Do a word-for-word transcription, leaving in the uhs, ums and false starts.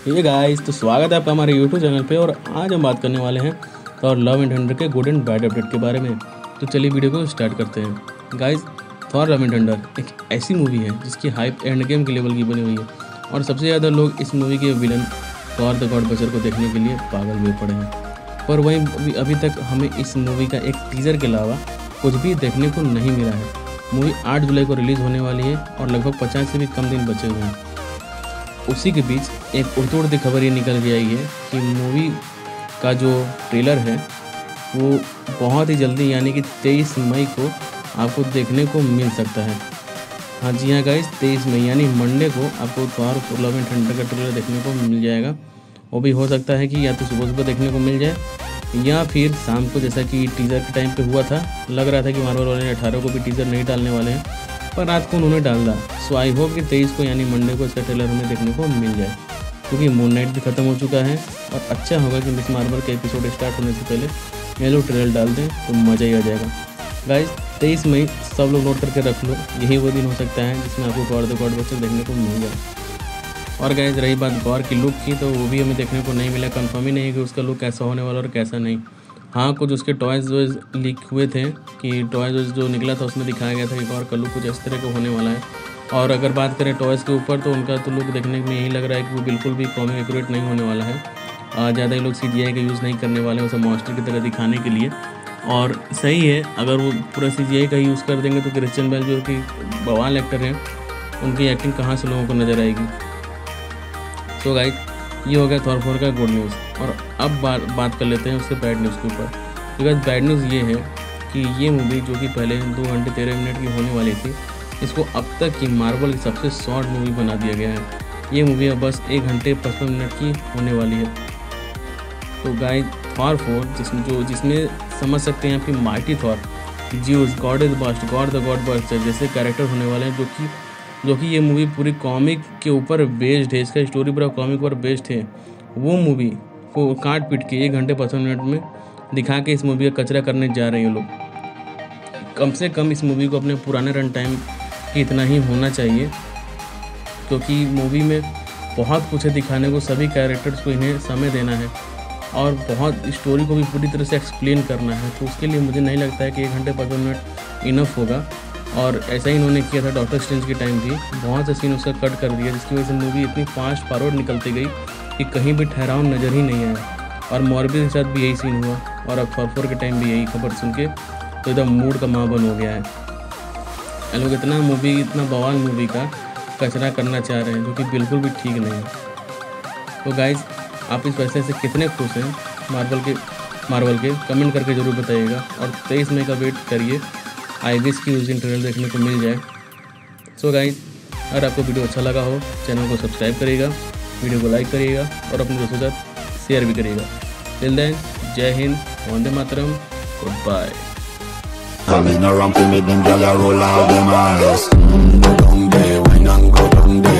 ये गाइस, तो स्वागत है आपका हमारे यूट्यूब चैनल पे। और आज हम बात करने वाले हैं थॉर लव एंड थंडर के गुड एंड बैड अपडेट के बारे में। तो चलिए वीडियो को स्टार्ट करते हैं। Guys, Thor love and thunder एक ऐसी मूवी है जिसकी हाइप एंड गेम के लेवल की बनी हुई है और सबसे ज़्यादा लोग इस मूवी के villain Thor the god butcher को देखने के लिए पागल हुए पड़े हैं। पर वहीं अभी अभी तक हमें इस मूवी का एक टीज़र के अलावा कुछ भी देखने को नहीं मिला है। मूवी आठ जुलाई को रिलीज़ होने वाली है और लगभग पचास से भी कम दिन बचे हुए हैं। उसी के बीच एक उड़ती उड़ती खबर ये निकल के आई है कि मूवी का जो ट्रेलर है वो बहुत ही जल्दी यानी कि तेईस मई को आपको देखने को मिल सकता है। हाँ जी हाँ गाइस, तेईस मई यानी मंडे को आपको थॉर लव एंड थंडर का ट्रेलर देखने को मिल जाएगा। वो भी हो सकता है कि या तो सुबह सुबह देखने को मिल जाए या फिर शाम को, जैसा कि टीज़र के टाइम पे हुआ था। लग रहा था कि मार्वल वाले ने अठारह को भी टीज़र नहीं डालने वाले हैं, पर रात को उन्होंने डाल दिया। सो आई होप कि तेईस को यानी मंडे को इसका ट्रेलर हमें देखने को मिल जाए, क्योंकि मून नाइट भी खत्म हो चुका है और अच्छा होगा कि मिस मार्वल का एपिसोड स्टार्ट होने से पहले ये लोग ट्रेलर डाल दें तो मज़ा ही आ जाएगा। गाइस, तेईस मई सब लोग नोट करके रख लो, यही वो दिन हो सकता है जिसमें आपको गॉड द गॉड बचर देखने को मिल जाए। और गाइस, रही बात गौर की लुक की, तो वो भी हमें देखने को नहीं मिला। कंफर्म ही नहीं है कि उसका लुक कैसा होने वाला और कैसा नहीं। हाँ, कुछ उसके टॉयज़ जो लीक हुए थे कि टॉयज़ जो निकला था उसमें दिखाया गया था कि गौर का लुक कुछ इस तरह का होने वाला है। और अगर बात करें टॉयज़ के ऊपर, तो उनका तो लुक देखने में यही लग रहा है कि वो बिल्कुल भी कॉमिक एक्यूरेट नहीं होने वाला है। ज़्यादा ही लोग सी जी आई का यूज़ नहीं करने वाले हैं उसे मॉन्स्टर की तरह दिखाने के लिए। और सही है, अगर वो पूरा सी जी आई का यूज़ कर देंगे तो क्रिश्चियन बेल जो कि बवाल एक्टर हैं, उनकी एक्टिंग कहाँ से लोगों को नज़र आएगी। सो गाइस, ये हो गया थॉर फोर का गुड न्यूज़। और अब बात बात कर लेते हैं उसके बैड न्यूज़ के ऊपर। तो गाइस, बैड न्यूज़ ये है कि ये मूवी जो कि पहले दो घंटे तेरह मिनट की होने वाली थी, इसको अब तक की मार्वल की सबसे शॉर्ट मूवी बना दिया गया है। ये मूवी अब बस एक घंटे पचपन मिनट की होने वाली है। तो गाइस, थॉर फोर जिसमें जो जिसमें समझ सकते हैं आपकी mighty Thor, Zeus, god is bust, god the god buster जैसे कैरेक्टर होने वाले हैं, जो कि जो कि ये मूवी पूरी कॉमिक के ऊपर बेस्ड है। इसका स्टोरी पूरा कॉमिक पर बेस्ड है। वो मूवी को काट पीट के एक घंटे पचपन मिनट में दिखा के इस मूवी का कचरा करने जा रहे हैं लोग। कम से कम इस मूवी को अपने पुराने रन टाइम की इतना ही होना चाहिए, क्योंकि मूवी में बहुत कुछ है दिखाने को। सभी कैरेक्टर्स को इन्हें समय देना है और बहुत स्टोरी को भी पूरी तरह से एक्सप्लेन करना है। तो उसके लिए मुझे नहीं लगता है कि एक घंटे पचपन मिनट इनफ होगा। और ऐसा ही इन्होंने किया था डॉक्टर स्ट्रेंज के टाइम भी, बहुत से सीन उसका कट कर दिया, जिसकी वजह से मूवी इतनी फास्ट फॉरवर्ड निकलती गई कि कहीं भी ठहराव नज़र ही नहीं आया। और मॉर्बिस के साथ भी यही सीन हुआ और अब थॉर फोर के टाइम भी यही खबर सुन के तो एकदम मूड का महाबन हो गया है। लोग इतना मूवी इतना बवाल मूवी का कचरा करना चाह रहे हैं, जो कि बिल्कुल भी ठीक नहीं है। तो गाइज़, आप इस फैसले से कितने खुश हैं मार्वल के मार्वल के कमेंट करके ज़रूर बताइएगा। और तेईस मई का वेट करिए, आई विश की उस दिन ट्रेलर देखने को मिल जाए। सो गाइस, अगर आपको वीडियो अच्छा लगा हो, चैनल को सब्सक्राइब करिएगा, वीडियो को लाइक करिएगा और अपने दोस्तों के साथ शेयर भी करिएगा। Till then, Jai Hind, Vande Mataram, goodbye. Coming around to me, them gyal a roll out them eyes. Go down there, wine and go down there.